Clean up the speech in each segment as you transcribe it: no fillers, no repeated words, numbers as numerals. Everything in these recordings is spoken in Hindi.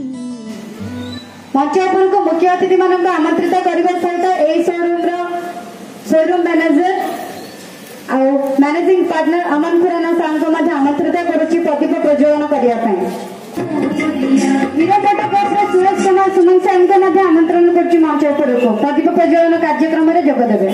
मंचापन को मुख्य अतिथि मान आमंत्रित करने सहित showroom manager managing partner Aman Khurana sir को आमंत्रित करुच्ची प्रदीप प्रज्वलन करने हीरो मोटोकॉर्प सुरेश कुमार सुमन साइन को आमंत्रण कर मंच उपर को प्रदीप प्रज्वलन कार्यक्रम में जोगदेवे।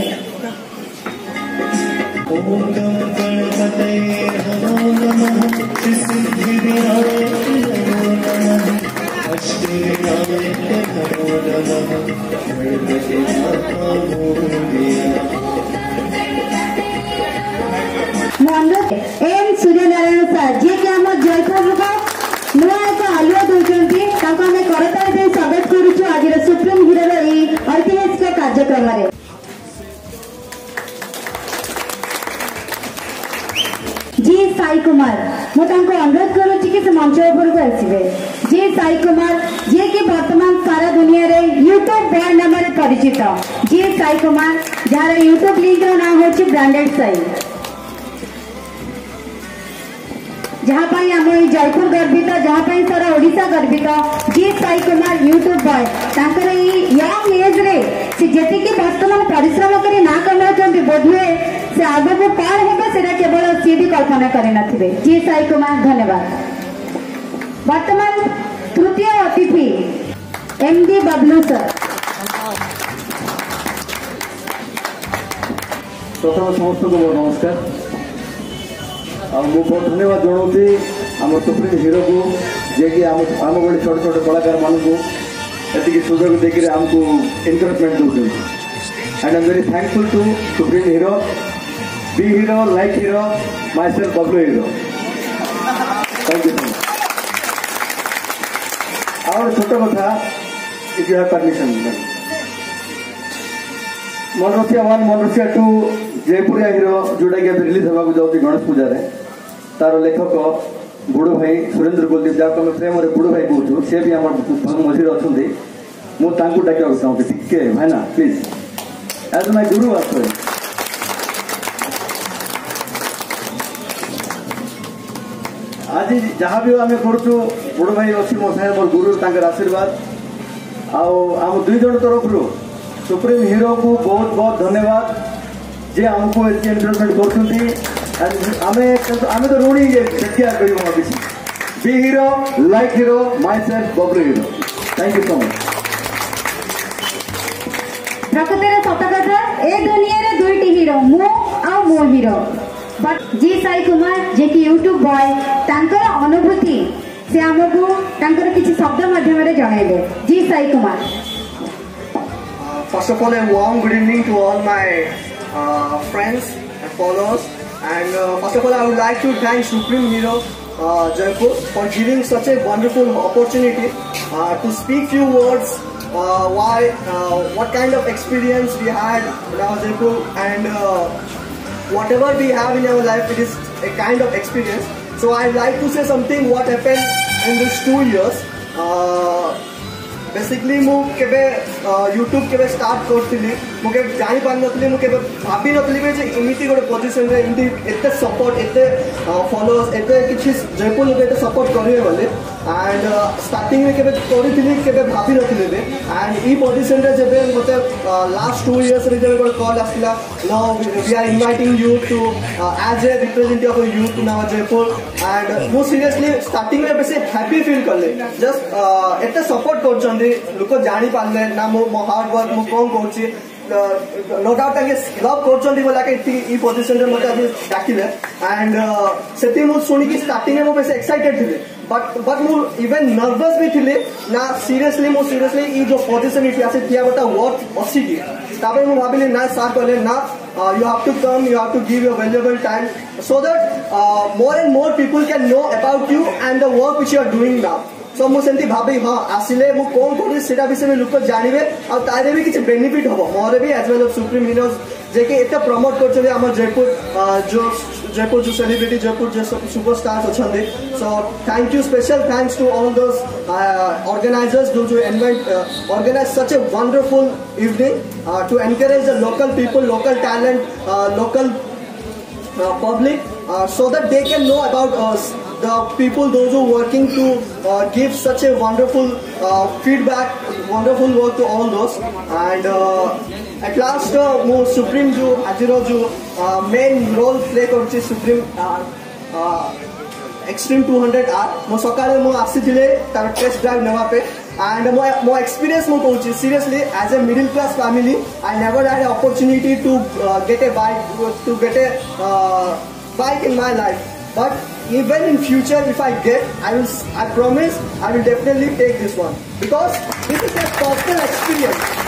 एम सूर्यनारायण सार जी के आम जयपुर नुआ एक आलुआ दूसरी करताल दे स्वागत करुचु आज सुप्रीम हीरो ऐतिहासिक कार्यक्रम में। जी साई कुमार मुझे अनुरोध करुच्ची कि मंच उपर को आसवे। जी साई कुमार जी कि वर्तमान सारा दुनिया रे यूट्यूब बॉय नाम परिचित। जी साई कुमार जार यूट्यूब लिंक ना हो ब्रांडेड साई जहाँ आम जयपुर गर्वित जहाँ सारा ओडिशा गर्वित। G Sai Kumar YouTube boy तांकर यंग एज रे से जेतिकी वर्तमान परिश्रम कर ना कमाउछन्ति बोधुए से आगक कौन हेबे सेटा केवल सी भी कल्पना करि नथिबे। जी साई कुमार धन्यवाद। वर्तमान तृतीय अतिथि एमडी बबलू सर। प्रथम समस्त को नमस्कार बहुत धन्यवाद जनाऊँगी आम सुप्रीम हीरो को जे कि आम भाई छोटे छोटे कलाकार मान को ये सुजोग देखिए आमको एनकरेजमेंट दूसरी and I am very thankful to supreme hero be hero like hero myself Bablu hero. Thank you so much. और छोट कथा इफ यू हैव परमिशन मनोसिया 1 मनोसिया 2 जयपुरिया हीरो जोटा कि रिलीज होगा जाऊँगी गणेश पूजा तार लेखक बुड़ भाई सुरेंद्र कुलदीप जहाँ आम प्रेम बुड़ भाई कहूँ सी भी आम मझे अच्छा मुझे डाक चाहूँगी टिके भाई ना प्लीज एज माय गुरु आस आज जहाँ भी आम करूँ बुड़ भाई अच्छी मो साहे मोर गुरु आशीर्वाद आम दुई जन तरफ सुप्रीम हीरो को बहुत बहुत धन्यवाद जे आमको एनकरेजमेंट कर तो ऋणी क्या कर be hero like hero myself Bablu hero. Thank you so much. प्रकृति सत कथा ए दुनिया रे दुईटी हीरो मु आ मो hero but G Sai Kumar जे कि यूट्यूब बॉय तांकर अनुभूति से आमको तांकर किछि शब्द माध्यम रे जणाइबे। G Sai Kumar. First of all, a warm good evening to all my friends and followers. And first of all, I would like to thank Supreme Hero Jeypore for giving such a wonderful opportunity to speak few words. What kind of experience we had in our Jeypore, and whatever we have in our life, it is a kind of experience. So I'd like to say something what happened in these 2 years. Basically मु केबे यूट्यूब केबे स्टार्ट करथिली मु केबे जानि पार नथली मु केबे भाबी नथली जे इमिति गोटे पोजीशन रे इमिति एते सपोर्ट एते फॉलोअर्स एते किछि जयपुर लोग एते सपोर्ट करिवे बोले एंड स्टार्टिंग में केबे करथिली केबे भाबी नथली बे एंड ई पोजीशन रे जेबे मते लास्ट 2 इयर्स रे जेबे गोटे कॉल आसिला now we are inviting you to as a representative of youth in our Jaipur and मु सीरियसली स्टार्टिंग में बेसी हैप्पी फील करले जस्ट एते सपोर्ट करछन लोक जानी पारले ना मो हार्ड वर्क मु कौन करछि नो डाउट ताके लव करछन बोला के ई पोजीशन रे मते आज डाकिले एंड सेति मु सुनी कि स्टार्टिंग में मु बेस एक्साइटेड थिले बट मु इवन नर्वस भी थिले ना सीरियसली ई जो पोजीशन इति आसे थिया बता वर्थ अच्छी की ताबे मु भाबिले ना सार करले ना you have to come, you have to give your valuable time so that more and more people can know about you and the work which you are doing now. So मु सेंती भाबी हाँ आसिले मु कौन करी सेटा विषय में लोक जानवे आ तारे भी किछ बेनिफिट हबो मोरे भी as well of supreme heroes जे के एते प्रमोट करछले हमर जयपुर जो सेलिब्रिटी जयपुर जो सुपरस्टार्स अछंदे so thank you special thanks to all those organisers जो organize such a wonderful evening to encourage the local people, local talent, local public so that they can know about us. The people, those who are working to give such a wonderful feedback, wonderful work to all those. And at last, mo Xtreme jo ajiro jo main role play karuchi Xtreme Xtreme200R. Mo sakale mo asithile tar test drive neva pe. And mo experience mo kahuchi seriously, as a middle class family, I never had an opportunity to get a bike in my life. But even in future, if I get, I promise I will definitely take this one, because this is a personal experience.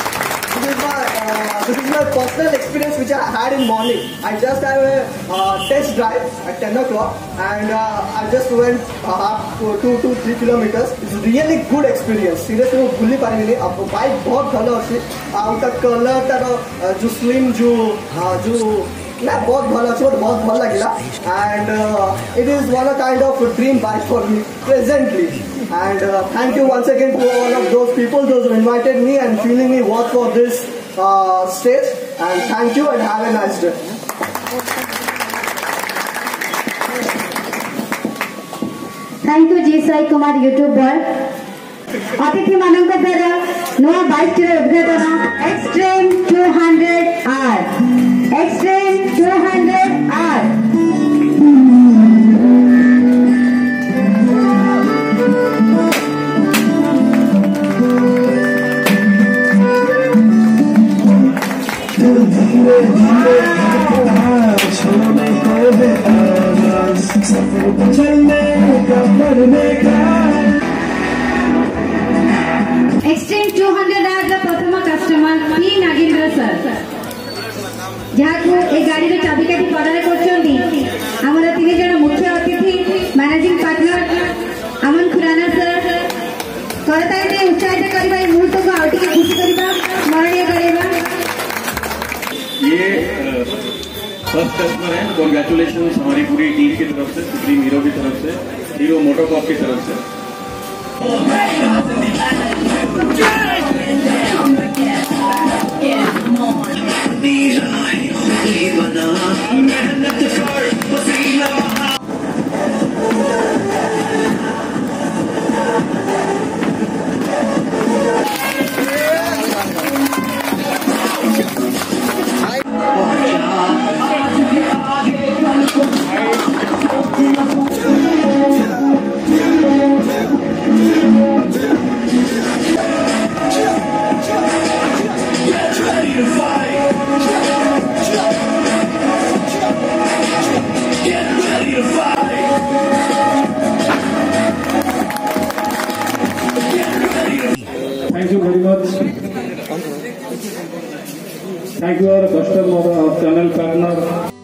This is my personal experience which I had in morning. I just have a test drive at 10 o'clock, and I just went 2 to 3 kilometers. It's a really good experience. Seriously, मैं भूल नहीं पाएंगे. अब बाइक बहुत भला होती है. उनका कलर तारो जो स्लिम जो मैं बहुत भला अच्छी बहुत भला लगा. And it is one kind of a dream bike for me presently. And thank you once again to all of those people, those who invited me and feeling me worth for this stage. And thank you and have a nice day. Thank you Jeypore YouTuber. अतिथि मानक द्वारा नया बाइक टीर उद्घाटन Xtreme200R. Xtreme200R. Xtreme200R का प्रथम कस्टमर पी नागेंद्र सर, जहाँ को एक गाड़ी रे चाबिकाठी प्रदान करछन्ती. हमर 3 जण मुख्य अतिथि managing partner Aman Khurana sir करताइते उत्साहित करबा मुहूर्त को आउटी के खुशी करबा स्मरणीय करबा. ये फर्स्ट कस्टमर है. कांग्रेचुलेशंस हमारी पूरी टीम की तरफ से, सुप्रीम हीरो की तरफ से, हीरो मोटोकॉर्प की तरफ से. Thank you very much. Thank you our customer, our channel partner.